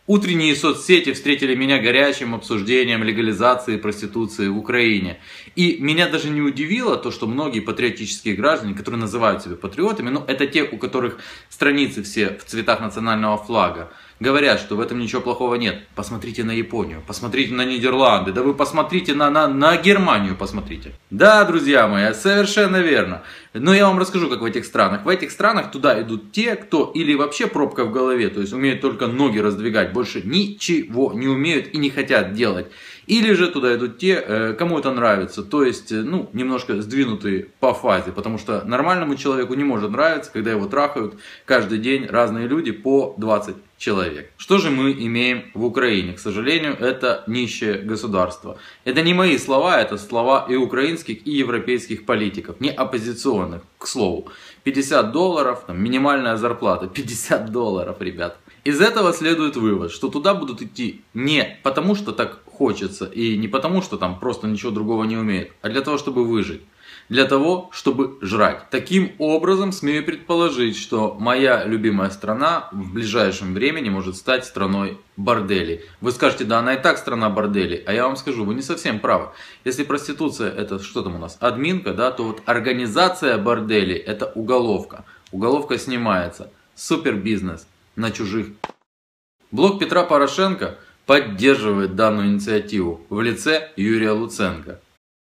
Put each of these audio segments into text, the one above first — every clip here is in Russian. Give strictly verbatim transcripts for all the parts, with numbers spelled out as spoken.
Утренние соцсети встретили меня горячим обсуждением легализации проституции в Украине. И меня даже не удивило то, что многие патриотические граждане, которые называют себя патриотами, ну это те, у которых страницы все в цветах национального флага, говорят, что в этом ничего плохого нет. Посмотрите на Японию, посмотрите на Нидерланды, да вы посмотрите на, на, на Германию, посмотрите. Да, друзья мои, совершенно верно. Но я вам расскажу, как в этих странах. В этих странах туда идут те, кто или вообще пробка в голове, то есть умеют только ноги раздвигать, больше ничего не умеют и не хотят делать. Или же туда идут те, кому это нравится, то есть, ну, немножко сдвинутые по фазе, потому что нормальному человеку не может нравиться, когда его трахают каждый день разные люди по двадцать человек. Что же мы имеем в Украине? К сожалению, это нищее государство. Это не мои слова, это слова и украинских, и европейских политиков, не оппозиционных, к слову. пятьдесят долларов, там, минимальная зарплата, пятьдесят долларов, ребят. Из этого следует вывод, что туда будут идти не потому, что так хочется, и не потому, что там просто ничего другого не умеют, а для того, чтобы выжить. Для того, чтобы жрать. Таким образом, смею предположить, что моя любимая страна в ближайшем времени может стать страной борделей. Вы скажете, да она и так страна борделей. А я вам скажу, вы не совсем правы. Если проституция это что там у нас, админка, да, то вот организация борделей это уголовка. Уголовка снимается. Супер бизнес на чужих. Блок Петра Порошенко поддерживает данную инициативу в лице Юрия Луценко.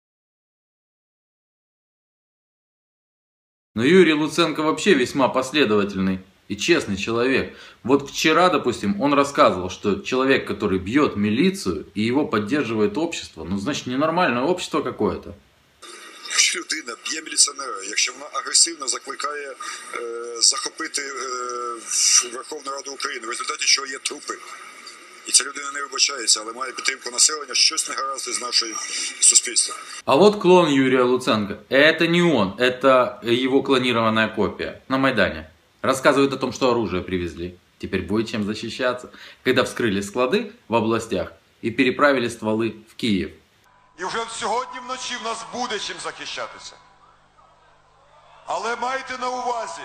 Но Юрий Луценко вообще весьма последовательный и честный человек. Вот вчера, допустим, он рассказывал, что человек, который бьет милицию и его поддерживает общество, ну значит ненормальное общество какое-то. Якщо людина б'є міліціонера, якщо вона агресивно закликає е, захопити е, Верховну Раду України, в результаті чого є трупи, і ця людина не вибачається, але має підтримку населення, щось не гаразд із нашої суспільства. А вот клон Юрия Луценко. Это не он, это его клонированная копия на Майдане. Рассказывает о том, что оружие привезли. Теперь будет чем защищаться. Когда вскрыли склады в областях и переправили стволы в Киев. І вже сьогодні вночі в нас буде чим захищатися. Але майте на увазі.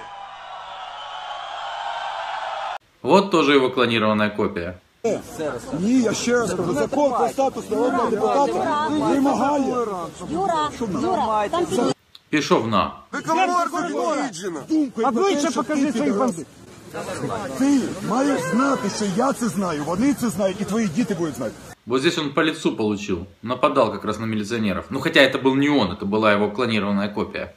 Вот тоже его клонированная копия. Ні, я ще раз кажу, закон про статус народного депутата вимагає. Юра, Юра, там підійде. Пішов на. Ви коморку віджено. А ближче покажи свої бандити. Ти маєш знати, що я це знаю, вони це знають і твої діти будуть знати. Вот здесь он по лицу получил. Нападал как раз на милиционеров. Ну хотя это был не он, это была его клонированная копия.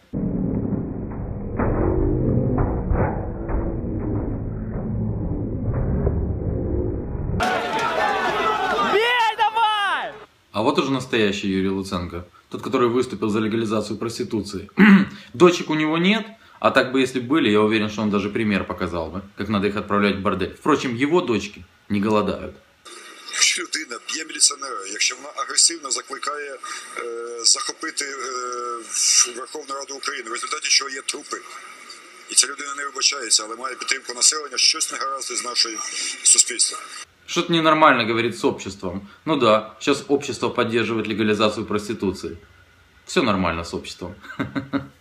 Бей давай! А вот уже настоящий Юрий Луценко. Тот, который выступил за легализацию проституции. Дочек у него нет, а так бы если были, я уверен, что он даже пример показал бы, как надо их отправлять в бордель. Впрочем, его дочки не голодают. Якщо людина б'є міліціонера, якщо вона агресивно закликає е, захопити е, Верховну Раду України, в результаті чого є трупи, і ця людина не вибачається, але має підтримку населення, щось не гаразд із нашої суспільства. Что-то ненормально говорит с обществом. Ну да, сейчас общество поддерживает легализацию проституции. Все нормально с обществом.